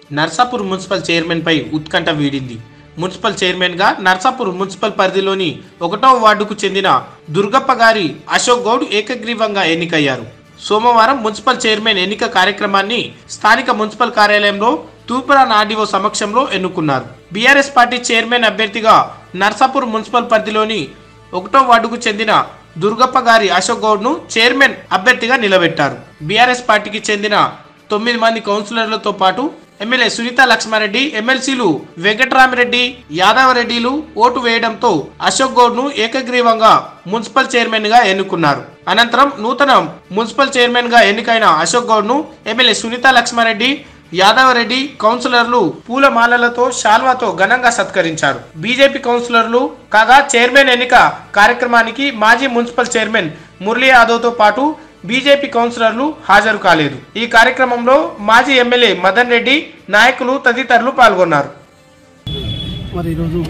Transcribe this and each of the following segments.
Narsapur municipal chairman పై ఉత్కంఠ వీడింది. Municipal chairman గా Narsapur municipal పరిధిలోని 1వ వార్డుకు చెందిన దుర్గప్ప గారి అశోక్ గౌడ్ ఏకగ్రీవంగా ఎన్నికయ్యారు. సోమవారం మున్సిపల్ చైర్మన్ ఎన్నిక కార్యక్రమాన్ని స్థానిక మున్సిపల్ కార్యాలయంలో తూర్పురాన్ ఆర్డీఓ సమక్షంలో ఎన్నుకున్నారు. బీఆర్ఎస్ పార్టీ చైర్మన్ అభ్యర్థిగా నర్సాపూర్ మున్సిపల్ పరిధిలోని 1వ వార్డుకు చెందిన దుర్గప్ప గారి అశోక్ గౌడ్ ను చైర్మన్ అభ్యర్థిగా నిలబెట్టారు. బీఆర్ఎస్ పార్టీకి చెందిన 9 మంది కౌన్సిలర్లతో పాటు ఎమ్మెల్యే సునీత లక్ష్మారెడ్డి, ఎమ్మెల్సీలు వెంకటరామిరెడ్డి, యాదవ్ రెడ్డిలు ఓటు వేయడంతో అశోక్ గౌడ్ ను ఏకగ్రీవంగా మున్సిపల్ చైర్మన్ గా ఎన్నుకున్నారు. అనంతరం నూతన మున్సిపల్ చైర్మన్ గా ఎన్నికైన అశోక్ గౌడ్ ను ఎమ్మెల్యే సునీత లక్ష్మారెడ్డి, యాదవ్ రెడ్డి కౌన్సిలర్లు పూలమాలలతో శాల్వాతో ఘనంగా సత్కరించారు. బీజేపీ కౌన్సిలర్లు కాగా చైర్మన్ ఎన్నిక కార్యక్రమానికి మాజీ మున్సిపల్ చైర్మన్ మురళీ యాదవ్ తో పాటు బీజేపీ కౌన్సిలర్లు హాజరు కాలేదు. ఈ కార్యక్రమంలో మాజీ ఎమ్మెల్యే మదన్ రెడ్డి, నాయకులు తదితరులు పాల్గొన్నారు. మరి ఈరోజు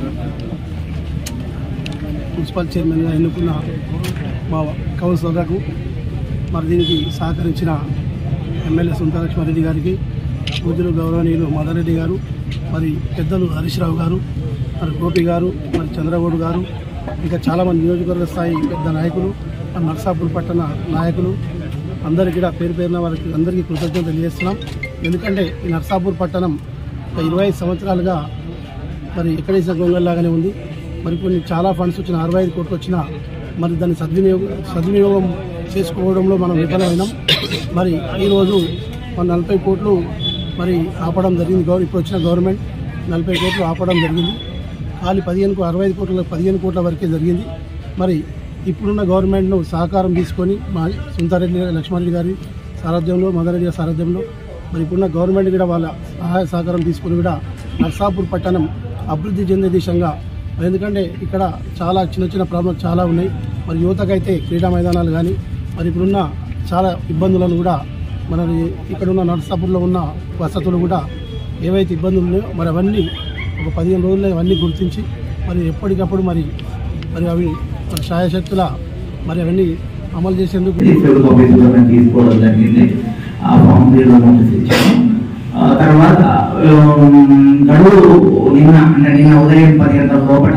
మున్సిపల్ చైర్మన్గా ఎన్నుకున్న మా కౌన్సిలర్లకు మరి దీనికి సహకరించిన ఎమ్మెల్యే సునీత లక్ష్మారెడ్డి గారికి, పూజలు గౌరవనీయులు మదన్ రెడ్డి గారు, మరి పెద్దలు హరీష్ రావు గారు, మరి గోపి గారు, మరి చంద్రగౌడ్ గారు, ఇంకా చాలామంది నియోజకవర్గ స్థాయి పెద్ద నాయకులు, నర్సాపూర్ పట్టణ నాయకులు అందరికీ కూడా పేరు పేరున వారికి అందరికీ కృతజ్ఞతలు తెలియజేస్తున్నాం. ఎందుకంటే ఈ నర్సాపూర్ పట్టణం 25 సంవత్సరాలుగా మరి ఎక్కడేసిన గొంగల్లాగానే ఉంది. మరి కొన్ని చాలా ఫండ్స్ వచ్చిన 65 కోట్లు వచ్చినా మరి దాన్ని సద్వినియోగం చేసుకోవడంలో మనం విఫలమైనాం. మరి ఈరోజు 40 కోట్లు మరి ఆపడం జరిగింది. ఇప్పుడు వచ్చిన గవర్నమెంట్ 40 కోట్లు ఆపడం జరిగింది. ఖాళీ 65 కోట్ల 15 కోట్ల వరకే జరిగింది. మరి ఇప్పుడున్న గవర్నమెంట్ను సహకారం తీసుకొని మా సునీతారెడ్డి లక్ష్మారెడ్డి గారి సారథ్యంలో, మదన్ రెడ్డి గారి సారథ్యంలో మరి ఇప్పుడున్న గవర్నమెంట్ కూడా వాళ్ళ సహాయ సహకారం తీసుకొని కూడా నర్సాపూర్ పట్టణం అభివృద్ధి చెందే దిశగా, ఎందుకంటే ఇక్కడ చాలా చిన్న ప్రాబ్లమ్స్ చాలా ఉన్నాయి. మరి యువతకైతే క్రీడా మైదానాలు కానీ మరి ఇప్పుడున్న చాలా ఇబ్బందులను కూడా మన ఇక్కడున్న నర్సాపూర్లో ఉన్న వసతులు కూడా ఏవైతే ఇబ్బందులు ఉన్నాయో మరి అవన్నీ ఒక 15 రోజుల్లో అవన్నీ గుర్తించి మరి ఎప్పటికప్పుడు మరి అవి శాయశక్తుల మరి అవన్నీ అమలు చేసేందుకు తీసుకోవడం జరిగింది. తర్వాత గడువు నిన్న ఉదయం 10 గంటల లోపల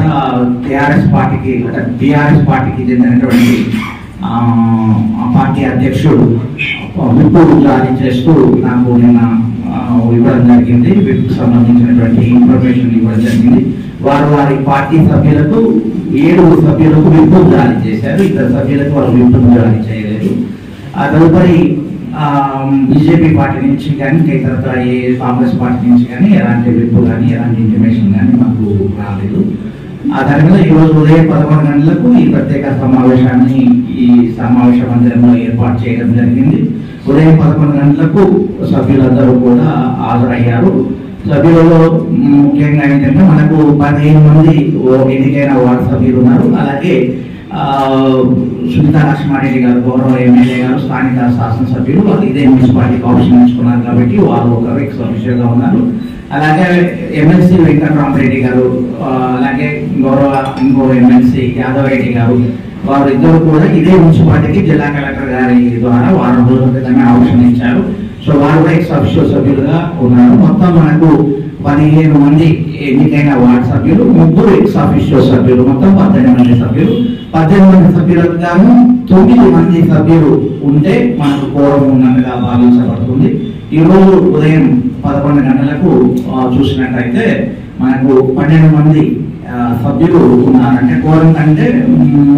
టీఆర్ఎస్ పార్టీకి చెందినటువంటి పార్టీ అధ్యక్షుడు విప్పు జారీ చేస్తూ నాకు నిన్న ఇవ్వడం జరిగింది. విప్కు సంబంధించినటువంటి ఇన్ఫర్మేషన్ ఇవ్వడం జరిగింది. వారి పార్టీ సభ్యులకు 7 సభ్యులకు విప్పు జారీ చేశారు. 2 సభ్యులకు వారు విప్పు జారీ చేయలేదు. ఆ తదుపరి బీజేపీ పార్టీ నుంచి కానీ ఇతర కాంగ్రెస్ పార్టీ నుంచి కానీ ఎలాంటి విప్పు కానీ ఎలాంటి ఇంటిమేషన్ కానీ మాకు రాలేదు. ఆ తర్వాత ఈరోజు ఉదయం 11 గంటలకు ఈ ప్రత్యేక సమావేశాన్ని ఈ సమావేశ మందిరంలో ఏర్పాటు చేయడం జరిగింది. ఉదయం 11 గంటలకు సభ్యులందరూ కూడా హాజరయ్యారు. సభ్యులలో ముఖ్యంగా ఏంటంటే మనకు 15 మంది ఎన్నికైన వార్డు సభ్యులు ఉన్నారు. అలాగే సునీత లక్ష్మారెడ్డి గారు గౌరవ ఎమ్మెల్యే గారు, స్థానిక శాసనసభ్యులు వాళ్ళు ఇదే మున్సిపాలిటీకి ఆప్షన్ ఇచ్చుకున్నారు కాబట్టి వాళ్ళు ఒక ఎక్స్ అఫీషియల్గా ఉన్నారు. అలాగే ఎమ్మెల్సీ వెంకటరామిరెడ్డి గారు, అలాగే ఇంకో ఎమ్మెల్సీ యాదవ్ రెడ్డి గారు, వారు ఇద్దరు కూడా ఇదే మున్సిపాలిటీకి జిల్లా కలెక్టర్ గారి ద్వారా వారం రోజుల క్రితమే ఆప్షన్ ఇచ్చారు. సో వారు కూడా ఎక్స్ అఫీషియల్ సభ్యులుగా ఉన్నారు. మొత్తం మనకు 15 మంది ఎన్నికైన వార్డు సభ్యులు, 3 ఎక్స్ అఫీషియల్ సభ్యులు, మొత్తం 18 మంది సభ్యులు. 18 మంది సభ్యులకు గాను 9 మంది సభ్యులు ఉంటే మనకు కోరం ఉన్నట్టుగా భావించబడుతుంది. ఈరోజు ఉదయం 11 గంటలకు చూసినట్టయితే మనకు 12 మంది సభ్యులు ఉన్నారంటే కోరం కంటే